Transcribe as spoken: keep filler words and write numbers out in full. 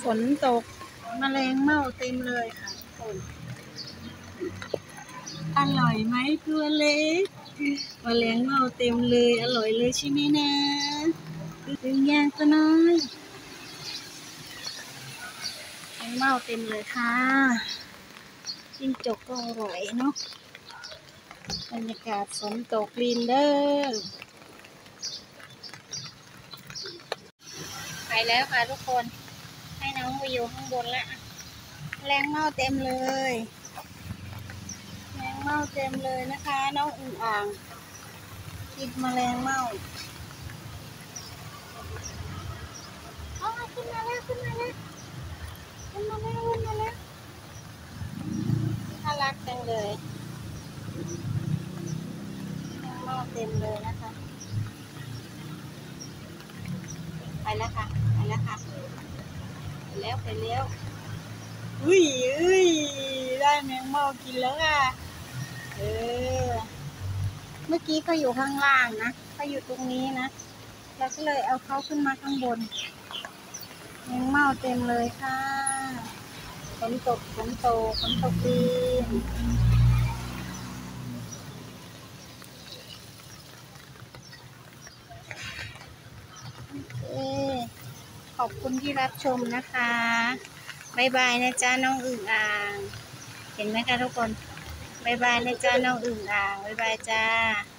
ฝนตกแมลงเม่าเต็มเลยค่ะทุกคนอร่อยไหมตัวเล็กแมลงเม่าเต็มเลยอร่อยเลยใช่ไหมนะดึงย่างตัวน้อยแมลงเม่าเต็มเลยค่ะจิ้งจกก็อร่อยเนาะบรรยากาศฝนตกลินเดอร์ไปแล้วค่ะทุกคนให้น้องไปอยู่ข้างบนละแมลงเม่าเต็มเลยแมลงเม่าเต็มเลยนะคะน้องอึ่งอ่างกินแมลงเม่าอ๋อขึ้นมาแล้วขึ้นมาแล้วขึ้นมาแล้วขึ้นมาแล้วน่ารักจังเลยแมลงเม่าเต็มเลยนะคะไปแล้วค่ะไปแล้วค่ะไปแล้วไปแล้วอุ้ยอุ้ยได้แมงเม่ากินแล้วค่ะเออเมื่อกี้เขาอยู่ข้างล่างนะเขาอยู่ตรงนี้นะเราก็เลยเอาเขาขึ้นมาข้างบนแมงเม่าเต็มเลยค่ะฝนตกฝนตกฝนตกดินโอเคขอบคุณที่รับชมนะคะบ๊ายบายนะจ๊ะน้องอึ่งอ่างเห็นไหมคะทุกคนบ๊ายบายนะจ๊ะน้องอึ่งอ่างบ๊ายบายจ้า